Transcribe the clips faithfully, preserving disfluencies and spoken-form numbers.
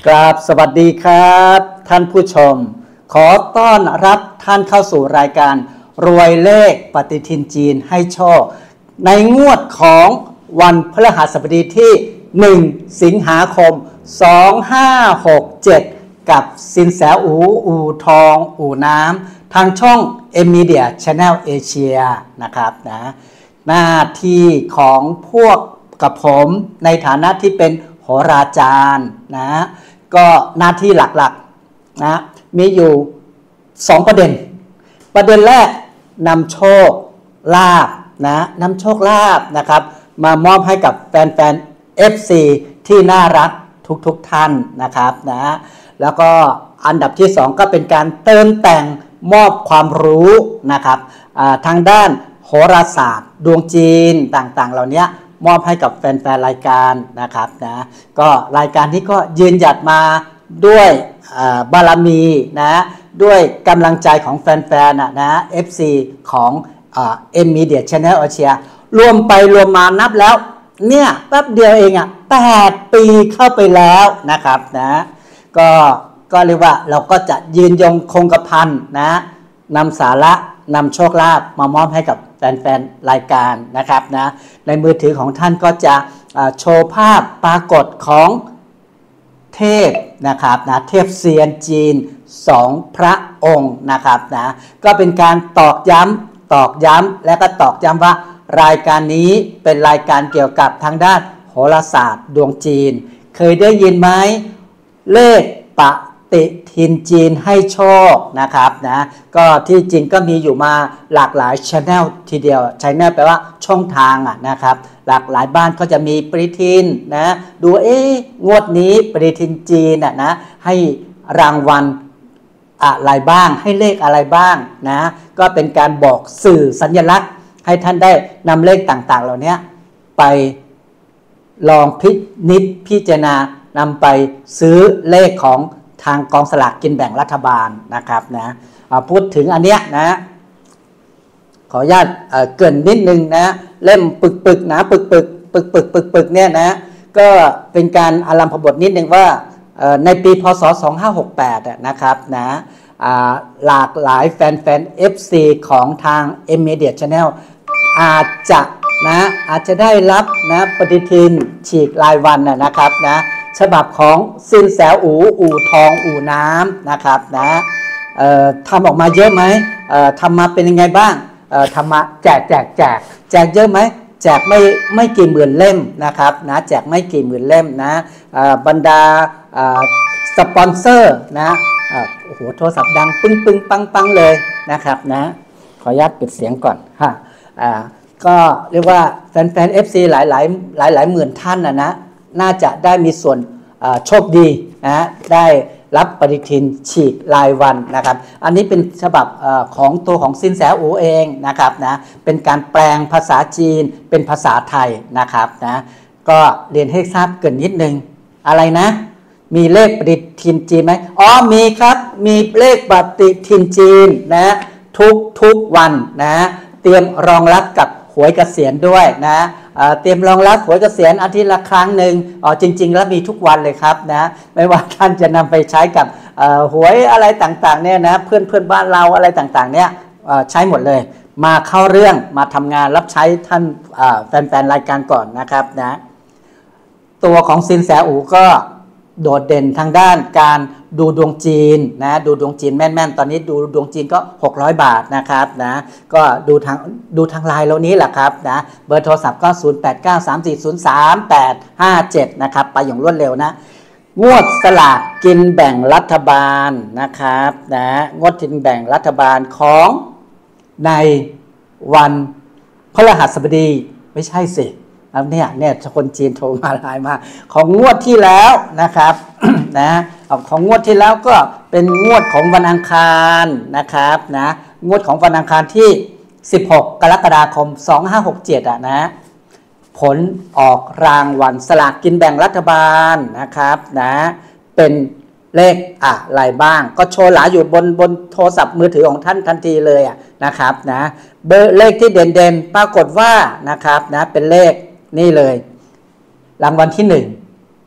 กราบสวัสดีครับท่านผู้ชมขอต้อนรับท่านเข้าสู่รายการรวยเลขปฏิทินจีนให้โชคในงวดของวันพฤหัสบดีที่หนึ่งสิงหาคมสองพันห้าร้อยหกสิบเจ็ดกับสินแสอูอูทองอูน้ำทางช่อง M Media Channel Asia นะครับนะหน้าที่ของพวกกับผมในฐานะที่เป็นโหราจารย์นะก็หน้าที่หลักๆนะมีอยู่สองประเด็นประเด็นแรกนำโชคลาภนะนำโชคลาภนะครับมามอบให้กับแฟนๆ เอฟ ซี ที่น่ารักทุกๆท่านนะครับนะแล้วก็อันดับที่สองก็เป็นการเติมแต่งมอบความรู้นะครับทางด้านโหราศาสตร์ดวงจีนต่างๆเหล่านี้มอบให้กับแฟนๆรายการนะครับนะก็รายการนี้ก็ยืนหยัดมาด้วยบารมีนะด้วยกำลังใจของแฟนๆนะนะ เอฟ ซี ของเอ็ม Media Channel Asia รวมไปรวมมานับแล้วเนี่ยแป๊บเดียวเองอ่ะแปดปีเข้าไปแล้วนะครับนะก็ก็เรียกว่าเราก็จะยืนยงคงกระพันนะนำสาระนำโชคลาภมามอบให้กับแฟนๆรายการนะครับนะในมือถือของท่านก็จะโชว์ภาพปรากฏของเทพนะครับนะเทพเซียนจีนสองพระองค์นะครับนะก็เป็นการตอกย้ำตอกย้ำและก็ตอกย้ำว่ารายการนี้เป็นรายการเกี่ยวกับทางด้านโหราศาสตร์ดวงจีนเคยได้ยินไหมเลขปฏิทินจีนให้โชคนะครับนะก็ที่จริงก็มีอยู่มาหลากหลาย channel ทีเดียว channel แปลว่าช่องทางอ่ะนะครับหลากหลายบ้านก็จะมีปฏิทินนะดูเอ๊ะงวดนี้ปฏิทินจีนอ่ะนะให้รางวัลอะไรบ้างให้เลขอะไรบ้างนะก็เป็นการบอกสื่อสัญลักษณ์ให้ท่านได้นำเลขต่างๆเหล่านี้ไปลองพินิจพิจารณานำไปซื้อเลขของทางกองสลากกินแบ่งรัฐบาลนะครับนะพูดถึงอันเนี้ยนะขออนุญาตเอ่อเกริ่นนิดนึงนะเล่มปึกปึกนะปึกปึกปึกปึกปึกปึกเนี่ยนะก็เป็นการอารัมพบทนิดนึงว่าในปีพศสองพันห้าร้อยหกสิบแปดนะครับนะหลากหลายแฟนๆ เอฟ ซี ของทาง M Media Channel อาจจะนะอาจจะได้รับนะปฏิทินฉีกรายวันนะครับนะฉบับของสินแสอูอูทองอูน้ำนะครับนะทำออกมาเยอะไหมทำมาเป็นยังไงบ้างทำมาแจกแจกแจกแจกเยอะไหมแจกไม่ไม่กี่หมื่นเล่มนะครับนะแจกไม่กี่หมื่นเล่มนะบรรดาสปอนเซอร์นะโอ้โหโทรศัพท์ดังปึ้งปึ้งปังปังเลยนะครับนะขออนุญาตปิดเสียงก่อนฮะก็เรียกว่าแฟนๆ เอฟ ซี หลายหลายหลายหลายหมื่นท่านนะนะน่าจะได้มีส่วนโชคดีนะได้รับปฏิทินฉีกรายวันนะครับอันนี้เป็นฉบับของตัวของสินแสอูเองนะครับนะเป็นการแปลงภาษาจีนเป็นภาษาไทยนะครับนะก็เรียนให้ทราบเกินนิดนึงอะไรนะมีเลขปฏิทินจีนไหมอ๋อมีครับมีเลขปฏิทินจีนนะทุกทุกวันนะเตรียมรองรับกับหวยเกษียณด้วยนะเตรียมรองรับหวยเกษียณอาทิตย์ละครั้งหนึ่งอ๋อจริงๆแล้วมีทุกวันเลยครับนะไม่ว่าท่านจะนำไปใช้กับหวยอะไรต่างๆเนี่ยนะเพื่อนเพื่อนบ้านเราอะไรต่างๆเนี่ยใช้หมดเลยมาเข้าเรื่องมาทำงานรับใช้ท่านแฟนๆรายการก่อนนะครับนะตัวของสินแสอูก็โดดเด่นทางด้านการดูดวงจีนนะดูดวงจีนแม่นๆตอนนี้ดูดวงจีนก็หกร้อยบาทนะครับนะก็ดูทางดูทางไลน์เรานี้แหละครับนะเบอร์โทรศัพท์ก็ศูนย์ แปด เก้า สาม สี่ ศูนย์ สาม แปด ห้า เจ็ดนะครับไปอย่างรวดเร็วนะงวดสลากกินแบ่งรัฐบาลนะครับนะงวดกินแบ่งรัฐบาลของในวันพฤหัสบดีไม่ใช่สิเนี่ยเนี่ยคนจีนโทรมาไลน์มาของงวดที่แล้วนะครับนะของงวดที่แล้วก็เป็นงวดของวันอังคารนะครับนะงวดของวันอังคารที่สิบหกกรกฎาคมสองพันห้าร้อยหกสิบเจ็ดอ่ะนะผลออกรางวัลสลากกินแบ่งรัฐบาลนะครับนะเป็นเลขอะไรบ้างก็โชว์หลาอยู่บนบนโทรศัพท์มือถือของท่านทันทีเลยอ่ะนะครับนะเบอร์เลขที่เด่นๆปรากฏว่านะครับนะเป็นเลขนี่เลยรางวัลที่หนึ่ง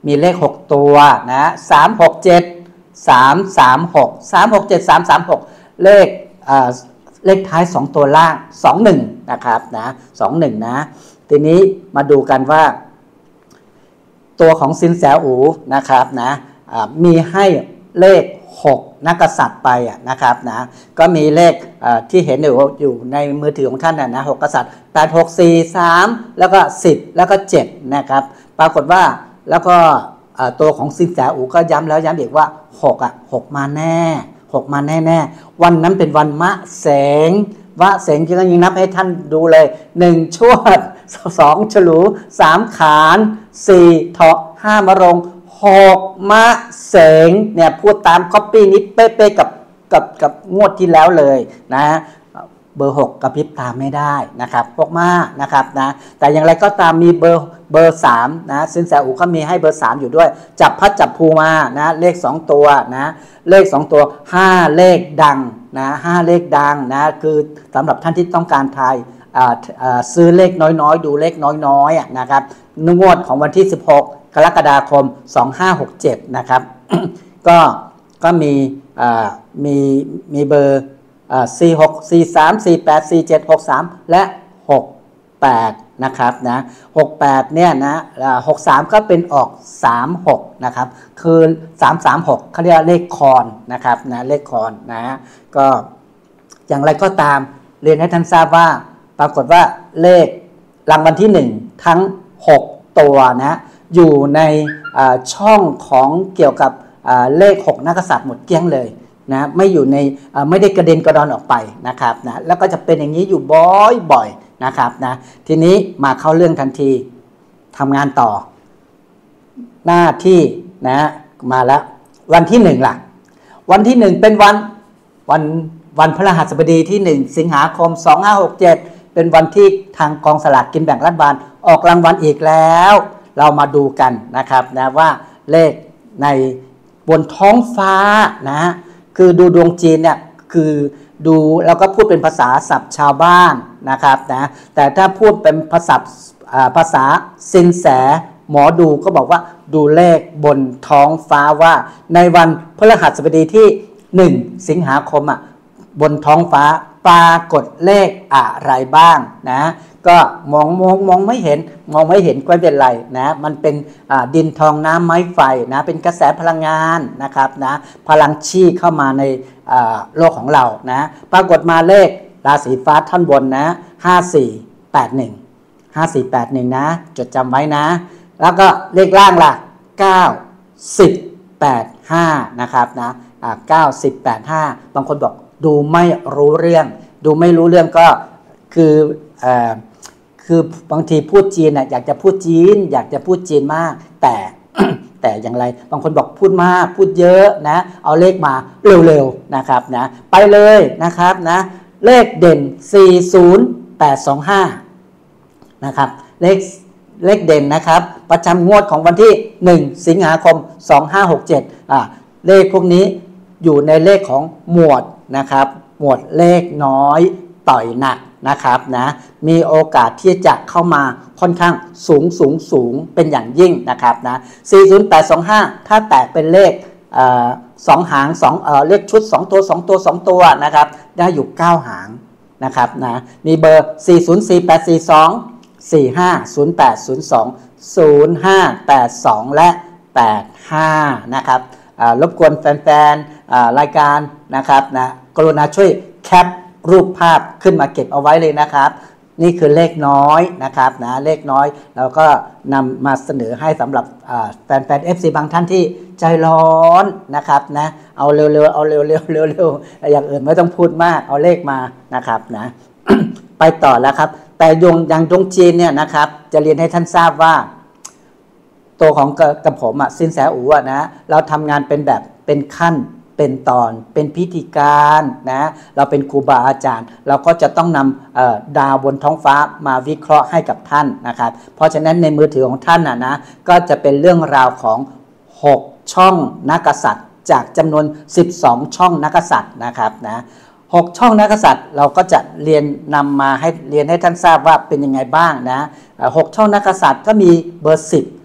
มีเลขหกตัวนะสาม หก เจ็ด สาม สาม หก สาม หก เจ็ด สาม สาม หกเลขเลขท้ายสองตัวล่างสอง หนึ่งนะครับนะสอง หนึ่งนะทีนี้มาดูกันว่าตัวของสินแสอูนะครับนะมีให้เลขหกนักกษัตริย์ไปนะครับนะก็มีเลขที่เห็นอยู่อยู่ในมือถือของท่านนะหกกษัตริย์แปด หก สี่ สามแล้วก็สิบแล้วก็เจ็ดนะครับปรากฏว่าแล้วก็ตัวของสินแสอูก็ย้ำแล้วย้ำอีกว่าหกอ่ะหกมาแน่หกมาแน่แน่วันนั้นเป็นวันมะแสงวะแสงจึงยิงนับให้ท่านดูเลยหนึ่งชวดสองฉลูสามขานสี่เถาะห้ามะรงหกมะเสงเนี่ยพูดตามก๊อปปี้นี้เป๊ะๆกับกับกับงวดที่แล้วเลยนะเบอร์หกกระพริบตาไม่ได้นะครับพวกมากนะครับนะแต่อย่างไรก็ตามมีเบอร์เบอร์สามนะสินแสอูก็มีให้เบอร์สามอยู่ด้วยจับพัดจับภูมานะเลขสองตัวนะเลขสองตัวห้าเลขดังนะห้าเลขดังนะคือสำหรับท่านที่ต้องการทายซื้อเลขน้อยๆดูเลขน้อยๆนะครับงวดของวันที่สิบหกกรกฎาคมสองห้าหกเจ็ดนะครับ ก็ก็มีมีมีเบอร์สี่ หก สี่ สาม สี่ แปด สี่ เจ็ด หก สามและหก แปดนะครับนะหก แปดเนี่ยนะหก สามก็เป็นออกสาม หกนะครับคือสาม สาม หกเขาเรียกเลขคอนนะครับนะเลขคอนนะก็อย่างไรก็ตามเรียนให้ท่านทราบว่าปรากฏว่าเลขรางวัลที่หนึ่งทั้งหกตัวนะอยู่ในช่องของเกี่ยวกับเลขหกนักกษัตริย์หมดเกลี้ยงเลยนะไม่อยู่ในไม่ได้กระเด็นกระดอนออกไปนะครับนะแล้วก็จะเป็นอย่างนี้อยู่บ่อยๆนะครับนะทีนี้มาเข้าเรื่องทันทีทำงานต่อหน้าที่นะมาแล้ววันที่หนึ่งล่ะวันที่หนึ่งเป็นวันวันวันพฤหัสบดีที่หนึ่งสิงหาคมสองห้าหกเจ็ดเป็นวันที่ทางกองสลากกินแบ่งรัฐบาลออกรางวัลอีกแล้วเรามาดูกันนะครับนะว่าเลขในบนท้องฟ้านะคือดูดวงจีนเนี่ยคือดูแล้วก็พูดเป็นภาษาศัพท์ชาวบ้านนะครับนะแต่ถ้าพูดเป็นภาษาภาษาสินแสหมอดูก็บอกว่าดูเลขบนท้องฟ้าว่าในวันพฤหัสบดีที่หนึ่งสิงหาคมอ่ะบนท้องฟ้าปรากฏเลขอะไรบ้างนะก็มองมองมองไม่เห็นมองไม่เห็นก็ไม่เป็นไรนะมันเป็นดินทองน้ำไม้ไฟนะเป็นกระแสพลังงานนะครับนะพลังชีเข้ามาในโลกของเรานะปรากฏมาเลขราศีฟ้าท่านบนนะห้า สี่ แปด หนึ่ง ห้า สี่ แปด หนึ่งนะจดจำไว้นะแล้วก็เลขล่างล่ะเก้า สิบ แปด ห้านะครับนะเก้า สิบ แปด ห้าบางคนบอกดูไม่รู้เรื่องดูไม่รู้เรื่องก็คือเอ่อคือบางทีพูดจีนน่ะอยากจะพูดจีนอยากจะพูดจีนมากแต่ แต่อย่างไรบางคนบอกพูดมากพูดเยอะนะเอาเลขมาเร็วๆนะครับนะไปเลยนะครับนะเลขเด่นสี่ ศูนย์ แปด สอง ห้านะครับเลขเลขเด่นนะครับประจำงวดของวันที่หนึ่งสิงหาคมสองห้าหกเจ็ดอ่าเลขพวกนี้อยู่ในเลขของหมวดนะครับหมวดเลขน้อยต่อยหนักนะครับนะมีโอกาสที่จะเข้ามาค่อนข้างสูงสูงสูงเป็นอย่างยิ่งนะครับนะสี่ ศูนย์ แปด สอง ห้าถ้าแตกเป็นเลขสองหางสองเอ่อเลขชุดสองตัวสองตัวสองตัวนะครับได้อยู่เก้าหางนะครับนะมีเบอร์สี่ ศูนย์ สี่ แปด สี่ สอง สี่ ห้า ศูนย์ แปด ศูนย์ สอง ศูนย์ ห้า แปด สองและแปด ห้านะครับรบกวนแฟนๆรายการนะครับนะกรุณาช่วยแคปรูปภาพขึ้นมาเก็บเอาไว้เลยนะครับนี่คือเลขน้อยนะครับนะเลขน้อยเราก็นำมาเสนอให้สำหรับแฟนๆ เอฟ ซี บางท่านที่ใจร้อนนะครับนะเอาเร็วๆเอาเร็วๆเร็วๆอย่างอื่นไม่ต้องพูดมากเอาเลขมานะครับนะ ไปต่อแล้วครับแต่ดวงอย่างดวงจีนเนี่ยนะครับจะเรียนให้ท่านทราบว่าตัวของกับผมอ่ะสินแสอู๋อ่ะนะเราทำงานเป็นแบบเป็นขั้นเป็นตอนเป็นพิธีการนะเราเป็นครูบาอาจารย์เราก็จะต้องนำดาวบนท้องฟ้ามาวิเคราะห์ให้กับท่านนะครับเพราะฉะนั้นในมือถือของท่านนะนะก็จะเป็นเรื่องราวของหกช่องนักกษัตริย์จากจำนวนสิบสองช่องนักกษัตริย์นะครับนะหกช่องนักกษัตริย์เราก็จะเรียนนำมาให้เรียนให้ท่านทราบว่าเป็นยังไงบ้างนะหกช่องนักกษัตริย์ก็มีเบอร์สิบ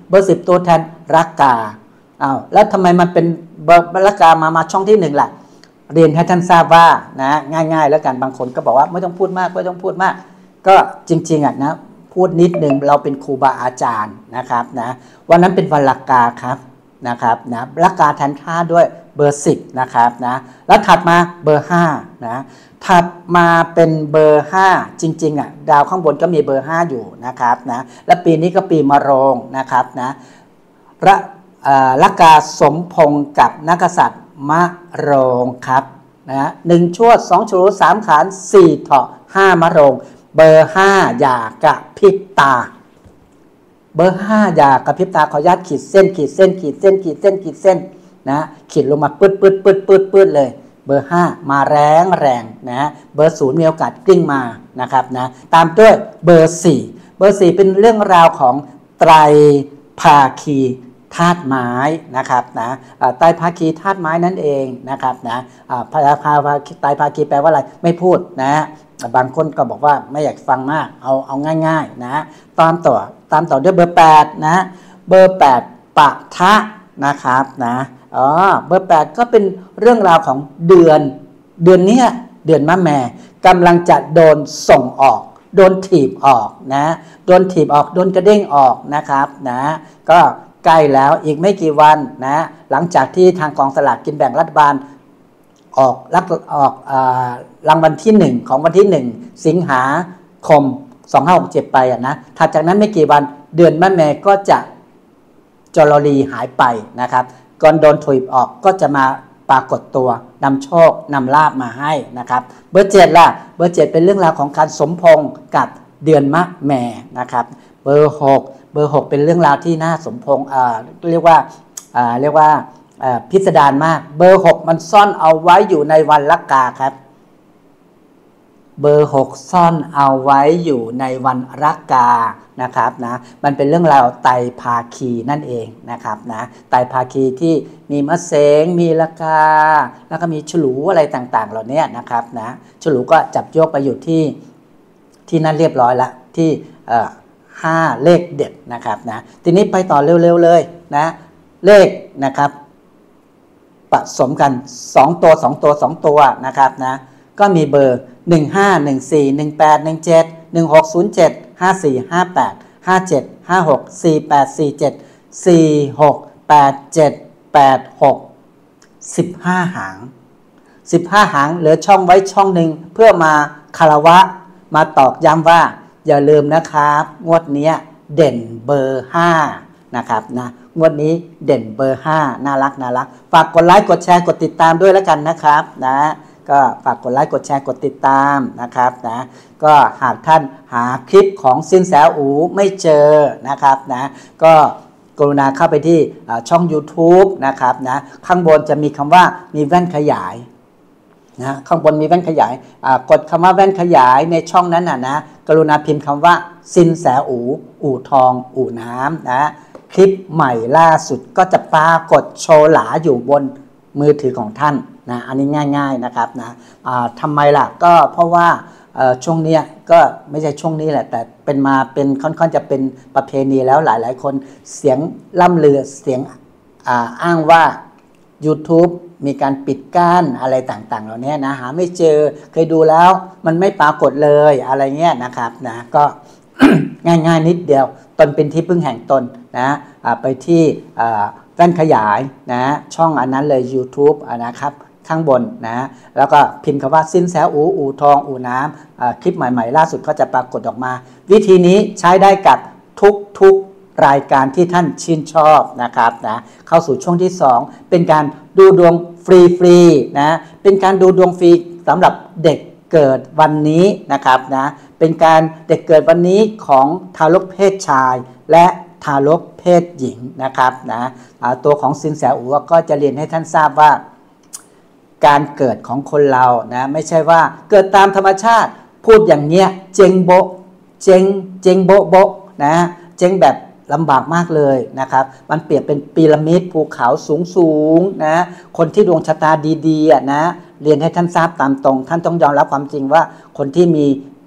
เบอร์สิบตัวแทนรักกาอ้าวแล้วทำไมมันเป็นเบอร์รักกามามาช่องที่หนึ่งล่ะเรียนให้ท่านทราบว่านะง่ายๆแล้วกันบางคนก็บอกว่าไม่ต้องพูดมากไม่ต้องพูดมากก็จริงๆอ่ะนะพูดนิดนึงเราเป็นครูบาอาจารย์นะครับนะวันนั้นเป็นวันลักกาครับนะครับนะลักกาแทนท่าด้วยเบอร์สิบนะครับนะแล้วถัดมาเบอร์ห้านะถัดมาเป็นเบอร์ห้าจริงๆอ่ะดาวข้างบนก็มีเบอร์ห้าอยู่นะครับนะและปีนี้ก็ปีมะโรงนะครับนะระลักกาสมพงษ์กับนักษัตริย์มะโรงครับนะหนึ่งชวดสองฉลูสามขานสี่เถาะห้ามะโรงเบอร์ห้าอย่ากระพริบตาเบอร์ห้าอย่ากระพริบตาขออนุญาตขีดเส้นขีดเส้นขีดเส้นขีดเส้นขีดเส้นนะขีดลงมาปืดปืดปืดปืดปืดเลยเบอร์ห้ามาแรงแรงนะเบอร์ศูนย์มีโอกาสกลิ้งมานะครับนะตามด้วยเบอร์สี่เบอร์สี่เป็นเรื่องราวของไตรภาคีธาตุไม้นะครับนะไตรภาคีธาตุไม้นั่นเองนะครับนะไตรภาคีแปลว่าอะไรไม่พูดนะบางคนก็บอกว่าไม่อยากฟังมากเอาเอาง่ายๆนะตามต่อตามต่อด้วยเบอร์แปดนะเบอร์แปดปะทะนะครับนะอ๋อเบอร์แปดก็เป็นเรื่องราวของเดือนเดือนนี้เดือนมะแม่กำลังจะโดนส่งออกโดนถีบออกนะโดนถีบออกโดนกระเด้งออกนะครับนะก็ใกล้แล้วอีกไม่กี่วันนะหลังจากที่ทางกองสลากกินแบ่งรัฐบาลออกรักออกรางวัลที่หนึ่งของวันที่หนึ่งสิงหาคมสองพันห้าร้อยหกสิบเจ็ดไปอ่ะนะถัดจากนั้นไม่กี่วันเดือนมะแม่ก็จะจรลีหายไปนะครับก่อนโดนถีบออกก็จะมาปรากฏตัวนำโชคนำลาภมาให้นะครับเบอร์เจ็ดล่ะเบอร์เจ็ดเป็นเรื่องราวของการสมพงษ์กับเดือนมะแม่นะครับเบอร์หกเบอร์หกเป็นเรื่องราวที่น่าสมพงษ์อ่าเรียกว่าอ่าเรียกว่าพิสดารมากเบอร์หกมันซ่อนเอาไว้อยู่ในวันลักกาครับเบอร์หกซ่อนเอาไว้อยู่ในวันลักกานะครับนะมันเป็นเรื่องราวไตรภาคีนั่นเองนะครับนะไตรภาคีที่มีมะเสงมีลักกาแล้วก็มีฉลูอะไรต่างๆเหล่านี้นะครับนะฉลูก็จับโยกไปอยู่ที่ที่นั่นเรียบร้อยแล้วที่ห้าเลขเด็ดนะครับนะทีนี้ไปต่อเร็วๆเลยนะเลขนะครับผสมกันสองตัวสองตัวสองตัวนะครับนะก็มีเบอร์หนึ่งห้า หนึ่งสี่ หนึ่งแปด หนึ่งเจ็ด หนึ่งหก ศูนย์เจ็ด ห้าสี่ ห้าแปด ห้าเจ็ด ห้าหก สี่แปด สี่เจ็ด สี่หก แปดเจ็ด แปดหก สิบห้าหางสิบห้าหางเหลือช่องไว้ช่องหนึ่งเพื่อมาคารวะมาตอกย้ำว่าอย่าลืมนะครับงวดนี้เด่นเบอร์ห้านะครับนะงวดนี้เด่นเบอร์ห้าน่ารักน่ารักฝากกดไลค์กดแชร์กดติดตามด้วยแล้วกันนะครับนะก็ฝากกดไลค์กดแชร์กดติดตามนะครับนะก็หากท่านหาคลิปของสินแสอูไม่เจอนะครับนะก็กรุณาเข้าไปที่ช่อง YouTube นะครับนะข้างบนจะมีคำว่ามีแว่นขยายนะข้างบนมีแว่นขยายกดคำว่าแว่นขยายในช่องนั้นนะนะกรุณาพิมพ์คำว่าสินแสอูอู่ทองอู่น้ำนะคลิปใหม่ล่าสุดก็จะปรากฏโชว์หลาอยู่บนมือถือของท่านนะอันนี้ง่ายๆนะครับนะทำไมล่ะก็เพราะว่าช่วงนี้ก็ไม่ใช่ช่วงนี้แหละแต่เป็นมาเป็นค่อนข้างจะเป็นประเพณีแล้วหลายๆคนเสียงล่ำลือเสียงอ้างว่า YouTube มีการปิดกั้นอะไรต่างๆเหล่านี้นะหาไม่เจอเคยดูแล้วมันไม่ปรากฏเลยอะไรเงี้ยนะครับนะก็ ง่ายๆนิดเดียวตนเป็นที่พึ่งแห่งตนนะไปที่แว่นขยายนะช่องอันนั้นเลย YouTube นะครับข้างบนนะแล้วก็พิมพ์คำว่าสินแสอูอู่ทองอู่น้ำคลิปใหม่ๆล่าสุดก็จะปรากฏออกมาวิธีนี้ใช้ได้กับทุกๆรายการที่ท่านชื่นชอบนะครับนะเข้าสู่ช่วงที่สองเป็นการดูดวงฟรีๆนะเป็นการดูดวงฟรีสำหรับเด็กเกิดวันนี้นะครับนะเป็นการเด็กเกิดวันนี้ของทารกเพศชายและทารกเพศหญิงนะครับนะตัวของสินแสอูก็จะเรียนให้ท่านทราบว่าการเกิดของคนเรานะไม่ใช่ว่าเกิดตามธรรมชาติพูดอย่างเงี้ยเจงโบเจงเจงโบโบนะเจงแบบลำบากมากเลยนะครับมันเปรียบเป็นพีระมิดภูเขาสูงสูงนะคนที่ดวงชะตาดีๆนะเรียนให้ท่านทราบตามตรงท่านต้องยอมรับความจริงว่าคนที่มี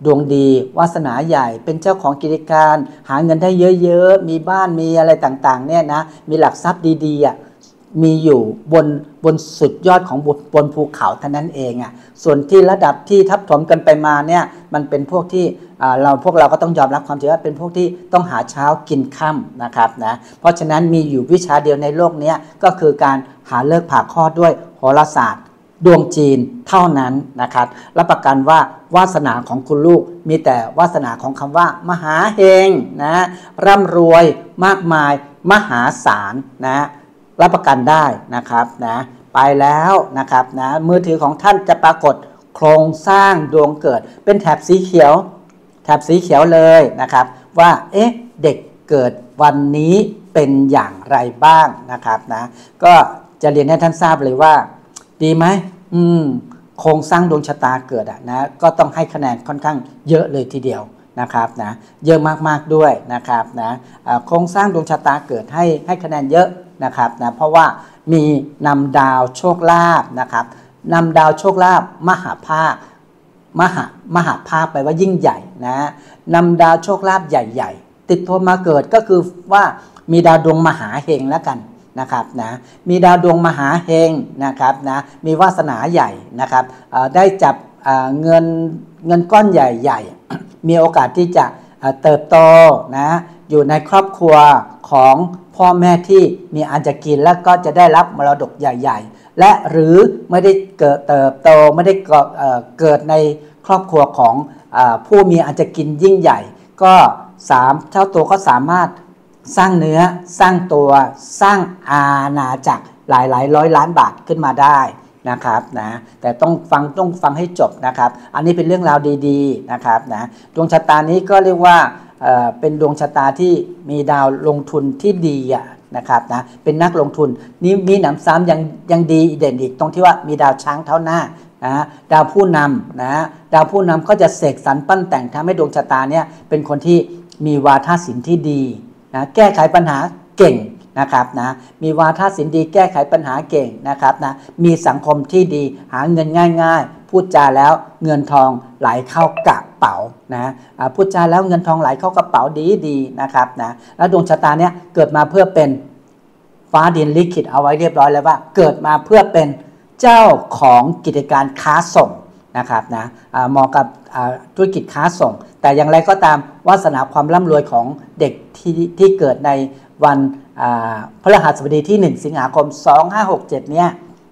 ดวงดีวาสนาใหญ่เป็นเจ้าของกิจการหาเงินได้เยอะๆมีบ้านมีอะไรต่างๆเนี่ยนะมีหลักทรัพย์ดีๆอ่ะมีอยู่บนบนสุดยอดของบนภูเขาเท่านั้นเองอ่ะส่วนที่ระดับที่ทับถมกันไปมาเนี่ยมันเป็นพวกที่เราพวกเราก็ต้องยอมรับความจริงว่าเป็นพวกที่ต้องหาเช้ากินค่ำนะครับนะเพราะฉะนั้นมีอยู่วิชาเดียวในโลกนี้ก็คือการหาเลิกผ่าคลอดด้วยโหราศาสตร์ดวงจีนเท่านั้นนะครับรับประกันว่าวาสนาของคุณลูกมีแต่วาสนาของคำว่ามหาเฮงนะร่ำรวยมากมายมหาศาลนะรับประกันได้นะครับนะไปแล้วนะครับนะมือถือของท่านจะปรากฏโครงสร้างดวงเกิดเป็นแถบสีเขียวแถบสีเขียวเลยนะครับว่าเอ๊ะเด็กเกิดวันนี้เป็นอย่างไรบ้างนะครับนะก็จะเรียนให้ท่านทราบเลยว่าดีไหมอืมโครงสร้างดวงชะตาเกิดอ่ะนะก็ต้องให้คะแนนค่อนข้างเยอะเลยทีเดียวนะครับนะเยอะมากๆด้วยนะครับนะโครงสร้างดวงชะตาเกิดให้ให้คะแนนเยอะนะครับนะเพราะว่ามีนำดาวโชคลาภนะครับนำดาวโชคลาภมหาภาคมหามหาภาคแปลว่ายิ่งใหญ่นะนำดาวโชคลาภใหญ่ๆติดตัวมาเกิดก็คือว่ามีดาวดวงมหาเฮงแล้วกันนะครับนะมีดาวดวงมหาเฮงนะครับนะมีวาสนาใหญ่นะครับได้จับเงินเงินก้อนใหญ่ๆมีโอกาสที่จะเติบโตนะอยู่ในครอบครัวของพ่อแม่ที่มีอันจะกินแล้วก็จะได้รับมรดกใหญ่ๆและหรือไม่ได้เกิดเติบโตไม่ได้เกิดในครอบครัวของผู้มีอันจะกินยิ่งใหญ่ก็สามเท่าตัวก็สามารถสร้างเนื้อสร้างตัวสร้างอาณาจักรหลายหลายร้อยล้านบาทขึ้นมาได้นะครับนะแต่ต้องฟังต้องฟังให้จบนะครับอันนี้เป็นเรื่องราวดีๆนะครับนะดวงชะตานี้ก็เรียกว่าเอ่อเป็นดวงชะตาที่มีดาวลงทุนที่ดีอ่ะนะครับนะเป็นนักลงทุนนี่มีหนำซ้ำยังยังดีเด่นอีกตรงที่ว่ามีดาวช้างเท้าหน้านะดาวผู้นำนะดาวผู้นำก็จะเสกสรรปั้นแต่งทำให้ดวงชะตาเนี่ยเป็นคนที่มีวาทศิลป์ที่ดีนะแก้ไขปัญหาเก่งนะครับนะมีวาทศิลป์ดีแก้ไขปัญหาเก่งนะครับนะมีสังคมที่ดีหาเงินง่ายๆพูดจาแล้วเงินทองไหลเข้ากระเป๋านะพูดจาแล้วเงินทองไหลเข้ากระเป๋าดีๆนะครับนะแล้วดวงชะตาเนี้ยเกิดมาเพื่อเป็นฟ้าดินลิขิตเอาไว้เรียบร้อยแล้วว่าเกิดมาเพื่อเป็นเจ้าของกิจการค้าส่งนะครับนะเหมาะกับธุรกิจค้าส่งแต่อย่างไรก็ตามวาสนาความร่ำรวยของเด็กที่ที่เกิดในวันพฤหัสบดีที่หนึ่งสิงหาคมสองห้าหกเจ็ดเนี่ย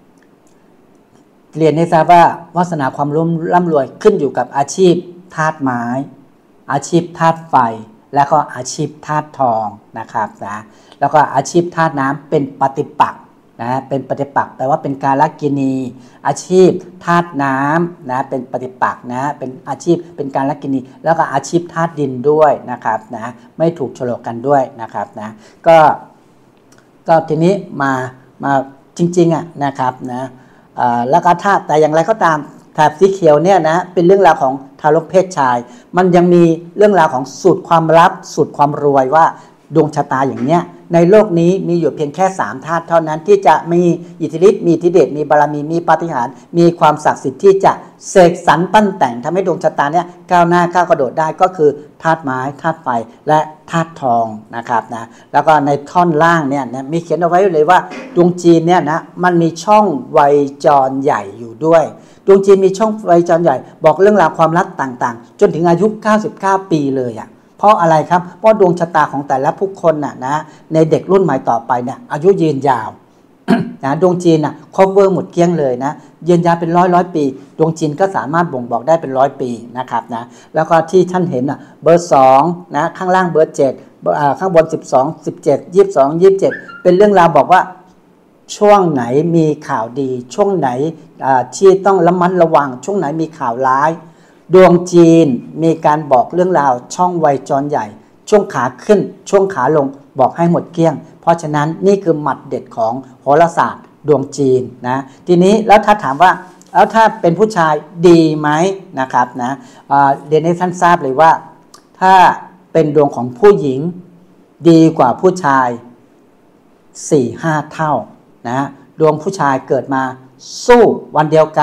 เรียนให้ทราบว่าวาสนาความร่ำรวยขึ้นอยู่กับอาชีพธาตุไม้อาชีพธาตุไฟแล้วก็อาชีพธาตุทองนะครับนะแล้วก็อาชีพธาตุน้ำเป็นปฏิปักษ์นะเป็นปฏิปักษ์แปลว่าเป็นกาลกินีอาชีพธาตุน้ำนะเป็นปฏิปักษ์นะเป็นอาชีพเป็นกาลกินีแล้วก็อาชีพธาตุดินด้วยนะครับนะไม่ถูกโฉลกกันด้วยนะครับนะก็ก็ทีนี้มามาจริงๆอ่ะนะครับนะแล้วก็ธาตุแต่อย่างไรก็ตามแถบสีเขียวเนี่ยนะเป็นเรื่องราวของทารกเพศชายมันยังมีเรื่องราวของสูตรความลับสูตรความรวยว่าดวงชะตาอย่างเนี้ยในโลกนี้มีอยู่เพียงแค่สามธาตุเท่านั้นที่จะมีอิทธิฤทธิ์มีอิทธิเดชมีบารมีมีปาฏิหาริย์มีความศักดิ์สิทธิ์ที่จะเสกสรรปั้นแต่งทำให้ดวงชะตาเนี้ยก้าวหน้าก้าวกระโดดได้ก็คือธาตุไม้ธาตุไฟและธาตุทองนะครับนะแล้วก็ในท่อนล่างเนี่ยนะมีเขียนเอาไว้เลยว่าดวงจีนเนี่ยนะมันมีช่องไวจรใหญ่อยู่ด้วยดวงจีนมีช่องไวจรใหญ่บอกเรื่องราวความรักต่างๆจนถึงอายุเก้าสิบเก้าปีเลยอ่ะเพราะอะไรครับเพราะดวงชะตาของแต่ละผู้คนน่ะนะในเด็กรุ่นใหม่ต่อไปเนี่ยอายุยืนยาว นะดวงจีนน่ะครอบเวอร์หมดเกลี้ยงเลยนะยืนยาวเป็นร้อยร้อยปีดวงจีนก็สามารถบ่งบอกได้เป็นร้อยปีนะครับนะแล้วก็ที่ท่านเห็นอ่ะเบอร์สองนะข้างล่างเบอร์เจ็ดข้างบนสิบสอง สิบเจ็ด ยี่สิบสอง ยี่สิบเจ็ดเป็นเรื่องราวบอกว่าช่วงไหนมีข่าวดีช่วงไหนที่ต้องระมัดระวังช่วงไหนมีข่าวร้ายดวงจีนมีการบอกเรื่องราวช่องไวจรใหญ่ช่วงขาขึ้นช่วงขาลงบอกให้หมดเกลี้ยงเพราะฉะนั้นนี่คือหมัดเด็ดของโหราศาสตร์ดวงจีนนะทีนี้แล้วถ้าถามว่าแล้วถ้าเป็นผู้ชายดีไหมนะครับนะเรียนให้ท่านทราบเลยว่าถ้าเป็นดวงของผู้หญิงดีกว่าผู้ชาย สี่ห้า เท่านะดวงผู้ชายเกิดมาสู้วันเดียวกัน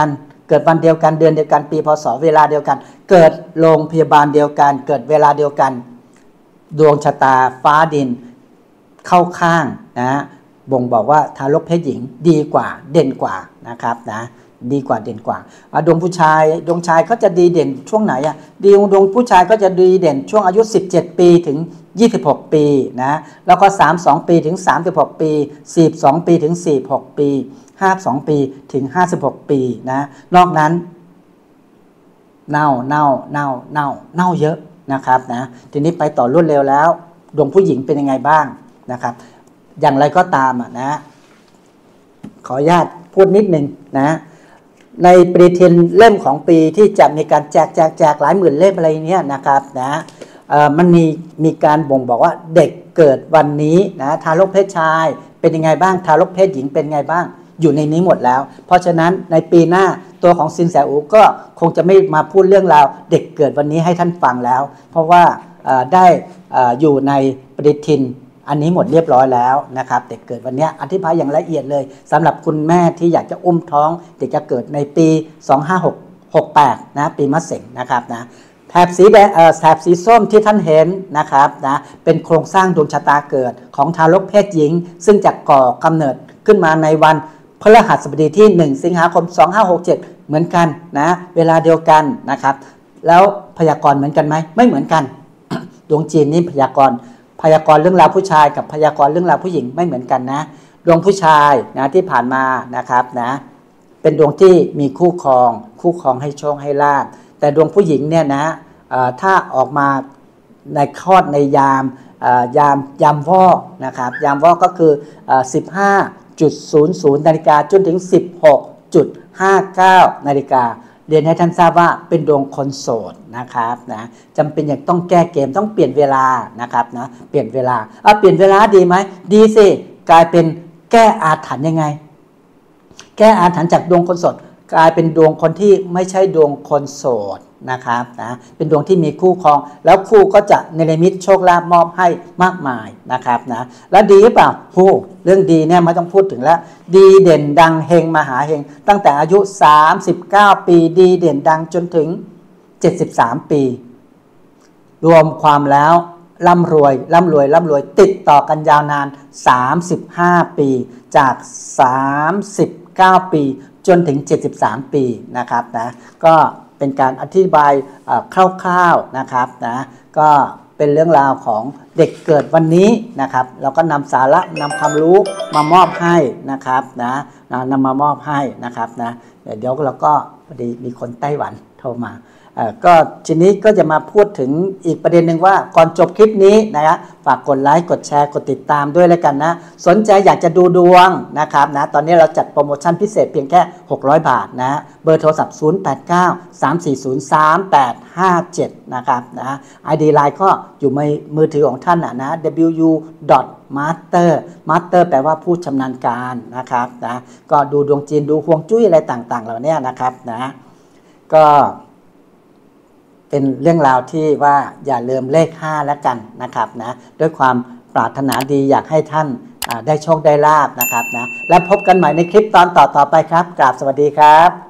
เกิดวันเดียวกันเดือนเดียวกันปีพศเวลาเดียวกันเกิดโรงพยาบาลเดียวกันเกิดเวลาเดียวกันดวงชะตาฟ้าดินเข้าข้างนะบ่งบอกว่าทารกเพศหญิงดีกว่าเด่นกว่านะครับนะดีกว่าเด่นกว่าดวงผู้ชายดวงชายเขาจะดีเด่นช่วงไหนอ่ะดีดวงผู้ชายก็จะดีเด่นช่วงอายุสิบเจ็ดปีถึงยี่สิบหกปีนะแล้วก็สามสิบสองปีถึงสามสิบหกปีสี่สิบสองปีถึงสี่สิบหกปีห้าสิบสองปีถึงห้าสิบหกปีนะนอกนั้นเน่าเน่าเน่าเน่าเน่าเยอะนะครับนะทีนี้ไปต่อรวดเร็วแล้วดวงผู้หญิงเป็นยังไงบ้างนะครับอย่างไรก็ตามอ่ะนะขออนุญาตพูดนิดนึงนะในปฏิทินเล่มของปีที่จะมีการแจกแจกแจกหลายหมื่นเล่มอะไรเนี้ยนะครับนะมันมีมีการบ่งบอกว่าเด็กเกิดวันนี้นะทารกเพศชายเป็นยังไงบ้างทารกเพศหญิงเป็นไงบ้างอยู่ในนี้หมดแล้วเพราะฉะนั้นในปีหน้าตัวของซินแสอูก็คงจะไม่มาพูดเรื่องราวเด็กเกิดวันนี้ให้ท่านฟังแล้วเพราะว่าได้อยู่ในปฏิทินอันนี้หมดเรียบร้อยแล้วนะครับเด็กเกิดวันนี้อธิบายอย่างละเอียดเลยสำหรับคุณแม่ที่อยากจะอุ้มท้องเด็กจะเกิดในปีสองห้าหกแปดนะปีมะเสงนะครับนะแถบสีแดงแถบสีส้มที่ท่านเห็นนะครับนะเป็นโครงสร้างดวงชะตาเกิดของทารกเพศหญิงซึ่งจะก่อกำเนิดขึ้นมาในวันพฤหัสบดีที่หนึ่งสิงหาคมสองห้าหกเจ็ดเหมือนกันนะเวลาเดียวกันนะครับแล้วพยากรณ์เหมือนกันไหมไม่เหมือนกัน ดวงจีนนี่พยากรณ์พยากรณ์เรื่องราวผู้ชายกับพยากรณ์เรื่องราวผู้หญิงไม่เหมือนกันนะดวงผู้ชายนะที่ผ่านมานะครับนะเป็นดวงที่มีคู่ครองคู่ครองให้โชคให้ลาภแต่ดวงผู้หญิงเนี่ยนะถ้าออกมาในคลอดในยามยามยามวอกนะครับยามวอกก็คือ สิบห้าจุดศูนย์ศูนย์ นาฬิกาจนถึง สิบหกจุดห้าเก้า นาฬิกาเรียนให้ท่านทราบว่าเป็นดวงคนโสดนะครับนะจำเป็นอย่างต้องแก้เกมต้องเปลี่ยนเวลานะครับนะเปลี่ยนเวลาเอาเปลี่ยนเวลาดีไหมดีสิกลายเป็นแก้อาถรรพ์ยังไงแก้อาถรรพ์จากดวงคนโสดกลายเป็นดวงคนที่ไม่ใช่ดวงคนโสดนะครับนะเป็นดวงที่มีคู่ครองแล้วคู่ก็จะเนรมิตโชคลาภมอบให้มากมายนะครับนะแล้วดีหรือเปล่าโอ้เรื่องดีเนี่ยไม่ต้องพูดถึงแล้วดีเด่นดังเฮงมหาเฮงตั้งแต่อายุสามสิบเก้าปีดีเด่นดังจนถึงเจ็ดสิบสามปีรวมความแล้วร่ำรวยร่ำรวยร่ำรวยติดต่อกันยาวนานสามสิบห้าปีจากสามสิบเก้าปีจนถึงเจ็ดสิบสามปีนะครับนะก็เป็นการอธิบายคร่าวๆนะครับนะก็เป็นเรื่องราวของเด็กเกิดวันนี้นะครับเราก็นำสาระนำความรู้มามอบให้นะครับนะนำมามอบให้นะครับนะเดี๋ยวเราก็พอดีมีคนไต้หวันโทรมาก็ทีนี้ก็จะมาพูดถึงอีกประเด็นหนึ่งว่าก่อนจบคลิปนี้นะฝากกดไลค์กดแชร์กดติดตามด้วยแล้วกันนะสนใจอยากจะดูดวงนะครับนะตอนนี้เราจัดโปรโมชั่นพิเศษเพียงแค่หกร้อยบาทนะเบอร์โทรศัพท์ศูนย์ แปด เก้า สาม สี่ ศูนย์ สาม แปด ห้า เจ็ดนะครับนะ ไอ ดี ไลน์ก็อยู่ในมือถือของท่านนะนะ ดับเบิลยู ยู ดอท มาสเตอร์ master แปลว่าผู้ชำนาญการนะครับนะก็ดูดวงจีนดูฮวงจุ้ยอะไรต่างๆเหล่านี้นะครับนะก็เป็นเรื่องราวที่ว่าอย่าลืมเลขห้าแล้วกันนะครับนะด้วยความปรารถนาดีอยากให้ท่านได้โชคได้ลาภนะครับนะและพบกันใหม่ในคลิปตอนต่อๆไปครับกราบสวัสดีครับ